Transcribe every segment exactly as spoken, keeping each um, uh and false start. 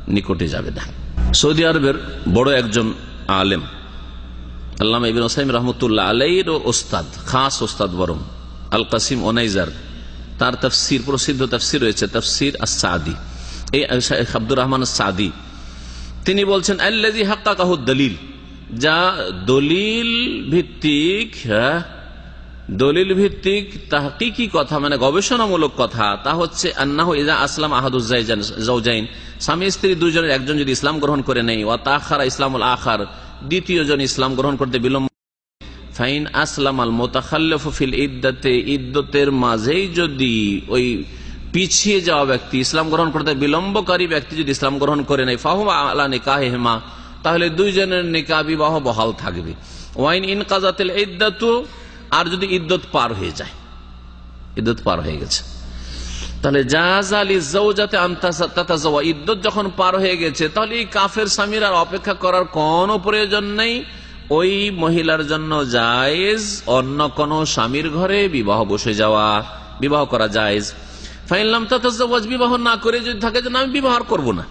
নিকটে যাবে না। সৌদি আরবের বড় একজন আলেম আল্লামা ইবনে উসাইমিন রাহমাতুল্লাহ আলাইহির ওস্তাদ, খাস ওস্তাদ বরং, আল কাসিম ওনাইজার, তার তাফসির, প্রসিদ্ধ তাফসির রয়েছে তাফসির আস-সাদি, এই শেখ আব্দুর রহমান আস-সাদি, তিনি বলছেন আল্লাযী হাক্কাকাহু দলিল, যা দলিল ভিত্তিক, হ্যাঁ দলিল ভিত্তিক তাহকিকি কথা, মানে গবেষণামূলক কথা, তা হচ্ছে আন্নাহু ইযা আসলাম আহাদুজ যাওজাইন, স্বামী স্ত্রী দুইজনের একজন যদি ইসলাম গ্রহণ করে নেই, ওয়া তাখারা ইসলামুল আখার, দ্বিতীয় জন ইসলাম গ্রহণ করতে বিলম্ব, ফাইন আসলামাল মুতাখাল্লিফু ফিল ইদ্দাতে, ইদ্দতের মাঝেই যদি ওই পিছিয়ে যাওয়া ব্যক্তি, ইসলাম গ্রহণ করতে বিলম্বকারী ব্যক্তি যদি ইসলাম গ্রহণ করে নেই, ফাহুমা আলা নিকাহিহিমা, তাহলে দুইজনের নিকাহ বিবাহ বহাল থাকবে। ওয়াইন ইনকাযাতিল ইদ্দাতু, আর যদি ইদ্দত পার হয়ে যায়, ইদ্দত পার হয়ে গেছে, তাহলে জাযা লিযাওজাতি আন তাতাযাওয়া, ইদ্দত যখন পার হয়ে গেছে তাহলে এই কাফের স্বামীর আর অপেক্ষা করার কোনো প্রয়োজন নেই, ওই মহিলার জন্য জায়েজ অন্য কোন স্বামীর ঘরে বিবাহ বসে যাওয়া, বিবাহ করা জায়েজ। ফাইন লাম তাতাযাওয়াজ, বিবাহ না করে যদি থাকে যে আমি বিবাহ করব না,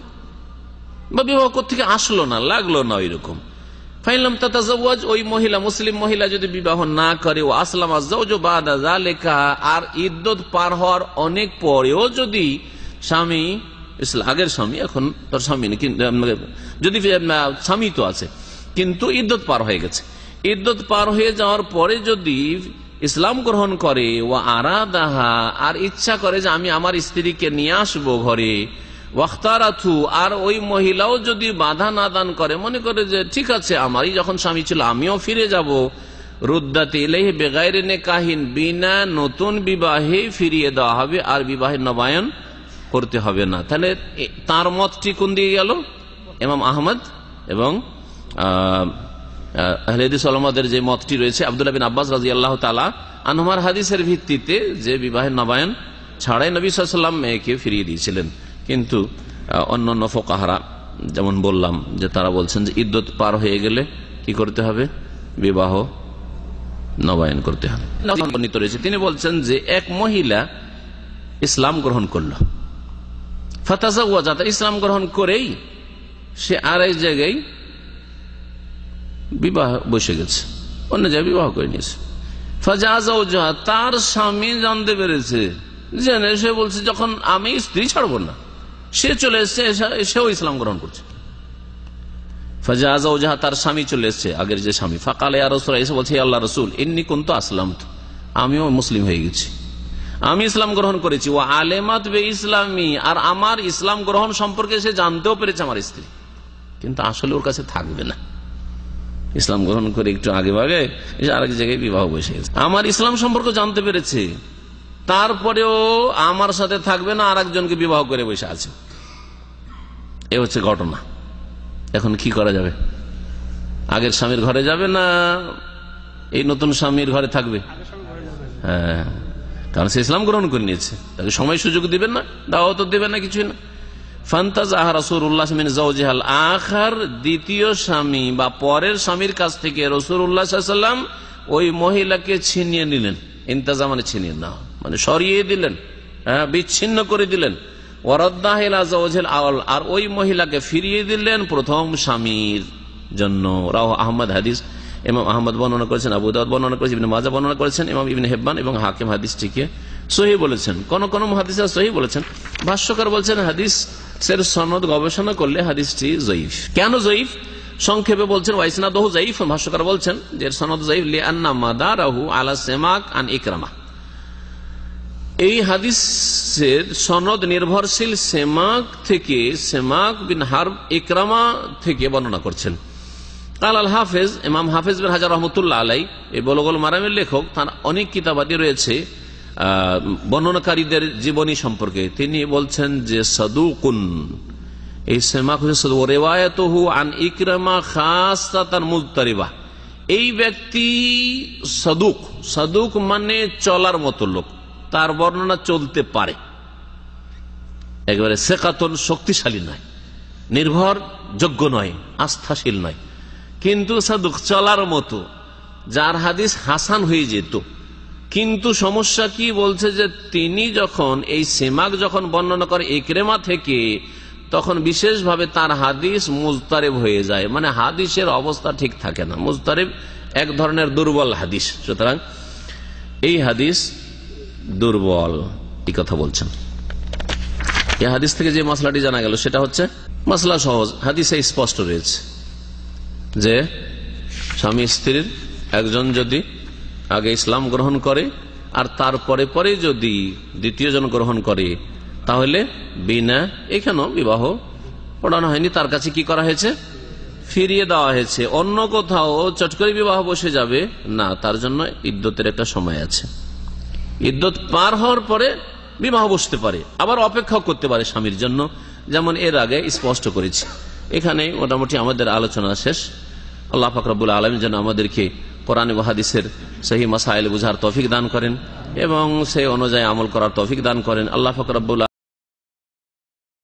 বা বিবাহ কোত্থেকে আসলো না, লাগলো না, ওইরকম। ফাইন লাম তাতাযাওয়াজ, ওই মহিলা, মুসলিম মহিলা যদি বিবাহ না করে, ও আসলামা যাওজু বাদা যালিকা, আর ইদ্দত পার হওয়ার অনেক পরেও যদি স্বামী, আগের স্বামী, এখন তার স্বামী যদি স্বামী তো আছে কিন্তু ইদ্দত পার হয়ে গেছে, ইদ্দত পার হয়ে যাওয়ার পরে যদি ইসলাম গ্রহণ করে, ও আরাদাহা, আর ইচ্ছা করে যে আমি আমার স্ত্রীকে নিয়ে আসবো ঘরে, ওয়াখতারাথু, আর ওই মহিলাও যদি বাধা না দান করে, মনে করে যে ঠিক আছে আমারই যখন স্বামী ছিল আমিও ফিরে যাব, রুদ্দাত ইলাইহি বিগাইরি নিকাহিন, বিনা নতুন বিবাহে ফিরিয়ে দেওয়া হবে, আর বিবাহের নবায়ন করতে হবে না। তাহলে তার মতটি কোন দিকে গেল? ইমাম আহমদ এবং আহলে হাদিস ওলামাদের যে মতটি রয়েছে, আব্দুল্লাহ বিন আব্বাস রাদিয়াল্লাহু তাআলা আনহুমার হাদিসের ভিত্তিতে, যে বিবাহের নবায়ন ছাড়াই নবী সাল্লাল্লাহু আলাইহি ওয়াসাল্লাম মেয়েকে ফিরিয়ে দিয়েছিলেন। কিন্তু অন্য অন্য ফুকাহারা, যেমন বললাম, যে তারা বলছেন যে ইদ্দত পার হয়ে গেলে কি করতে হবে? বিবাহ নবায়ন করতে হবে। তিনি বলছেন যে এক মহিলা ইসলাম গ্রহণ করল, ফাতাযাওয়াজা, ইসলাম গ্রহণ করেই সে আর এক জায়গায় বিবাহ বসে গেছে, অন্য জায়গায় বিবাহ করে নিয়েছে। ফাজাযাওজা, তার স্বামী জানতে পেরেছে, জেনে সে বলছে যখন আমি স্ত্রী ছাড়বো না, সে চলে এসছে, সেও ইসলাম গ্রহণ করছে। ফাজাযাওজা, তার স্বামী চলে এসছে, আগের যে স্বামী। ফাকালে ইয়া রাসূলুল্লাহ, এসে বলছে আল্লাহ রাসূল, ইন্নী কুনতু আসলামতু, আমিও মুসলিম হয়ে গেছি, আমি ইসলাম গ্রহণ করেছি। ও আলেমাত বে ইসলামী, আর আমার ইসলাম গ্রহণ সম্পর্কে সে জানতেও পেরেছে আমার স্ত্রী, কিন্তু আসলে ওর কাছে থাকবে না, ইসলাম গ্রহণ করে একটু আগে ভাগে আরেক জায়গায় বিবাহ বসে গেছে। আমার ইসলাম সম্পর্কে জানতে পেরেছে, তারপরেও আমার সাথে থাকবে না, আর একজনকে বিবাহ করে বসে আছে। এ হচ্ছে ঘটনা। এখন কি করা যাবে? আগের স্বামীর ঘরে যাবে না এই নতুন স্বামীর ঘরে থাকবে? হ্যাঁ, কারণ সে ইসলাম গ্রহণ করে নিয়েছে, তাকে সময় সুযোগ দিবেন না, দাওয়াত দিবেন না, কিছুই না। ফান্তাযাহা রাসূলুল্লাহ মিন যাওজিহাল আখার, দ্বিতীয় স্বামী বা পরের স্বামীর কাছ থেকে রাসূলুল্লাহ সাল্লাল্লাহু আলাইহি ওয়াসাল্লাম ওই মহিলাকে ছিনিয়ে নিলেন। ইন্তাজা মানে ছিনিয়ে না, মানে সরিয়ে দিলেন, হ্যাঁ, বিচ্ছিন্ন করে দিলেন। ওয়ারাদ্দাহা ইলা যাওজিল আওয়াল, আর ওই মহিলাকে ফিরিয়ে দিলেন প্রথম স্বামীর জন্য। রাওয়াহু আহমদ, হাদিস ইমাম আহমদ বর্ণনা করেছেন, আবু দাউদ বর্ণনা করেছেন, ইবনে মাজাহ বর্ণনা করেছেন, ইমাম ইবনে হিব্বান এবং হাকিম হাদিসটিকে সহিহ বলেছেন। কোন কোন মুহাদ্দিসরা সহিহ বলেছেন। ভাষ্যকার বলছেন হাদিসের সনদ গবেষণা করলে হাদিসটি যঈফ। কেন যঈফ? সংক্ষেপে বলছেন ওয়াইসনাদহু যঈফ। ভাষ্যকার বলছেন যে সনদ যঈফ লিআন্না মাদারাহু আলা সিমাক আন ইকরামা, এই হাদিসের সনদ নির্ভরশীল সেমাক থেকে, সেমাক বিন হারব ইকরামা থেকে বর্ণনা করছেন। কাল আল হাফেজ, ইমাম হাফেজ বিন হাজার রহমতুল্লাহ আলাই, এই বুলুগুল মারামের লেখক, তার অনেক কিতাবাদি রয়েছে বর্ণনাকারীদের জীবনী সম্পর্কে। তিনি বলছেন যে সাদুকুন, এই সেমাক হচ্ছে রিওয়ায়াতুহু আন ইকরামা খাসসাতান মুজতারিবা, এই ব্যক্তি সাদুক, সাদুক মানে চলার মতো লোক, তার বর্ণনা চলতে পারে, একেবারে সেকাতন, শক্তিশালী নয়, নির্ভরযোগ্য নয়, আস্থাশীল নয়, কিন্তু সাদুক চলার মতো, যার হাদিস হাসান হয়ে যেত। কিন্তু সমস্যা কি? বলছে যে তিনি যখন এই সেমাক যখন বর্ণনা করে ইকরামা থেকে, তখন বিশেষভাবে তার হাদিস মুজতারেব হয়ে যায়, মানে হাদিসের অবস্থা ঠিক থাকে না। মুজতারেব এক ধরনের দুর্বল হাদিস, সুতরাং এই হাদিস দুর্বল, এই কথা বলছেন। এই হাদিস থেকে যে মশলাটি জানা গেল সেটা হচ্ছে মশলা সহজ, হাদিসে স্পষ্ট রয়েছে যে স্বামী স্ত্রীর একজন যদি আগে ইসলাম গ্রহণ করে আর তারপরে পরে যদি দ্বিতীয় জন গ্রহণ করে তাহলে বিনা, এখানেও বিবাহ পড়ানো হয়নি, তার কাছে কি করা হয়েছে, ফিরিয়ে দেওয়া হয়েছে। অন্য কোথাও চট করে বিবাহ বসে যাবে না, তার জন্য ইদ্যতের একটা সময় আছে। ইদ্যত পার হওয়ার পরে বিবাহ বসতে পারে, আবার অপেক্ষা করতে পারে স্বামীর জন্য, যেমন এর আগে স্পষ্ট করেছি। এখানে মোটামুটি আমাদের আলোচনা শেষ। আল্লাহ পাক রব্বুল আলামিন যেন আমাদেরকে কোরআন ও হাদিসের সহিহ মাসাইল বুঝার তৌফিক দান করেন এবং সেই অনুযায়ী আমল করার তৌফিক দান করেন। আল্লাহ পাক রব্বুল